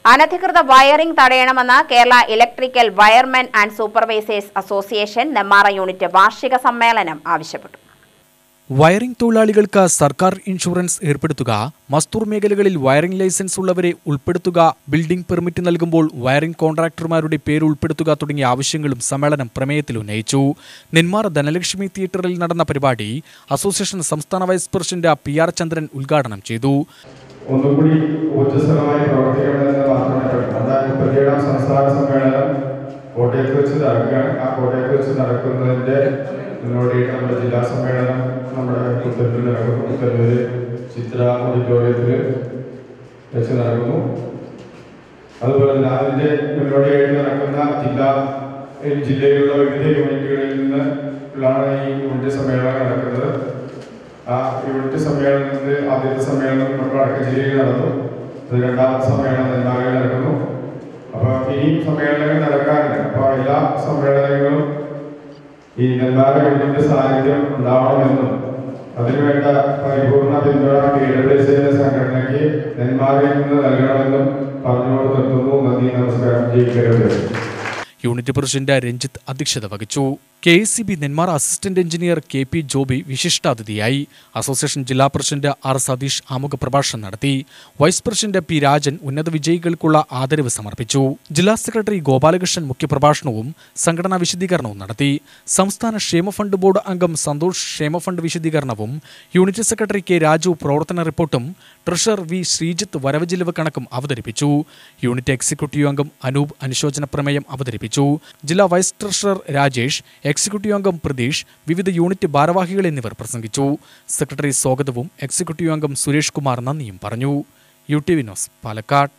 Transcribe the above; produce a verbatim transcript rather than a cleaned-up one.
അനധികൃത വയറിംഗ് തടയണമെന്ന് Kerala electrical wiremen and supervisors association Nenmara unit വാർഷിക സമ്മേളനം ആവശ്യപ്പെട്ടു. വയറിംഗ് തൊഴിലാളികൾക്ക് സർക്കാർ ഇൻഷുറൻസ് ഏർപ്പെടുത്തുക, മസ്തൂർ മേഖലകളിൽ വയറിംഗ് ലൈസൻസ് ഉള്ളവരെ ഉൾപ്പെടുത്തുക, ബിൽഡിംഗ് പെർമിറ്റ് നൽകുമ്പോൾ വയറിംഗ് കോൺട്രാക്ടർമാരുടെ പേര് ഉൾപ്പെടുത്തുക തുടങ്ങിയ ആവശ്യങ്ങളും സമ്മേളനം പ്രമേയത്തിൽ ഉന്നയിച്ചു. നെന്മാറ ധനലക്ഷ്മി തിയേറ്ററിൽ നടന്ന പരിപാടി അസോസിയേഷൻ സംസ്ഥാന vice president P R Chandran ഉദ്ഘാടനം ചെയ്തു. ഒന്നുകൂടി ഊർജ്ജസ്വലമായി പ്രവർത്തിക്കണമെന്ന് മാത്രമേ പതിനേഴാം സംസ്ഥാന സമ്മേളനം കോട്ടയത്ത് വെച്ച് നടക്കുകയാണ്. ആ കോട്ടയത്ത് വെച്ച് നടക്കുന്നതിൻ്റെ മുന്നോടിയായിട്ട് നമ്മുടെ ജില്ലാ സമ്മേളനം നമ്മുടെ പുത്തൂരിൽ നടക്കുന്നു. പുത്തൂര് ചിത്ര ഓഡിറ്റോറിയത്തിൽ വെച്ച് നടക്കുന്നു. അതുപോലെ തന്നെ അതിൻ്റെ മുന്നോടിയായിട്ട് നടക്കുന്ന ജില്ലാ ജില്ലയിലുള്ള വിവിധ യൂണിറ്റുകളിൽ നിന്ന് ഉള്ളാണ് ഈ യൂണിറ്റ് സമ്മേളനം നടക്കുന്നത്. ആ യൂണിറ്റ് സമ്മേളനത്തിൽ ആദ്യത്തെ സമ്മേളനം വടക്കൻ ജില്ലയിൽ നടന്നു. അത് രണ്ടാമത്തെ സമ്മേളനം നെന്മാറയിൽ നടക്കുന്നു. അപ്പോൾ ഇനിയും സമ്മേളനങ്ങൾ നടക്കാറുണ്ട്. അപ്പോൾ എല്ലാ സമ്മേളനങ്ങളും ഈ നെന്മാറ യൂണിറ്റിന്റെ സാന്നിധ്യം ഉണ്ടാവണമെന്നും അതിനുവേണ്ട പരിപൂർണ പിന്തുണ പി ഡബ്ല്യു എസിന്റെ സംഘടനയ്ക്ക് നെന്മാറയിൽ നിന്ന് നൽകണമെന്നും പറഞ്ഞുകൊണ്ട് നിർത്തുന്നു. നന്ദി, നമസ്കാരം. ജയിക്കരുത്. യൂണിറ്റ് പ്രസിഡന്റ് രഞ്ജിത്ത് അധ്യക്ഷത വഹിച്ചു. K S C B Nenmara assistant engineer K P Joby വിശിഷ്ടാതിഥിയായി. അസോസിയേഷൻ ജില്ലാ പ്രസിഡന്റ് ആർ സതീഷ് ആമുഖ പ്രഭാഷണം നടത്തി. വൈസ് പ്രസിഡന്റ് പി രാജൻ ഉന്നത വിജയികൾക്കുള്ള ആദരവ് സമർപ്പിച്ചു. ജില്ലാ സെക്രട്ടറി ഗോപാലകൃഷ്ണൻ മുഖ്യപ്രഭാഷണവും സംഘടനാ വിശദീകരണവും നടത്തി. സംസ്ഥാന ക്ഷേമ ഫണ്ട് ബോർഡ് അംഗം സന്തോഷ് ക്ഷേമ ഫണ്ട് വിശദീകരണവും, യൂണിറ്റ് സെക്രട്ടറി കെ രാജു പ്രവർത്തന റിപ്പോർട്ടും, ട്രഷറർ വി ശ്രീജിത്ത് വരവ് ചെലവ് കണക്കും അവതരിപ്പിച്ചു. യൂണിറ്റ് എക്സിക്യൂട്ടീവ് അംഗം അനൂപ് അനുശോചന പ്രമേയം അവതരിപ്പിച്ചു. ജില്ലാ വൈസ് ട്രഷറർ രാജേഷ്, എക്സിക്യൂട്ടീവ് അംഗം പ്രതീഷ്, വിവിധ യൂണിറ്റ് ഭാരവാഹികൾ എന്നിവർ പ്രസംഗിച്ചു. സെക്രട്ടറി സ്വാഗതവും എക്സിക്യൂട്ടീവ് അംഗം സുരേഷ് കുമാർ നന്ദിയും പറഞ്ഞു. U T V news, Palakkad.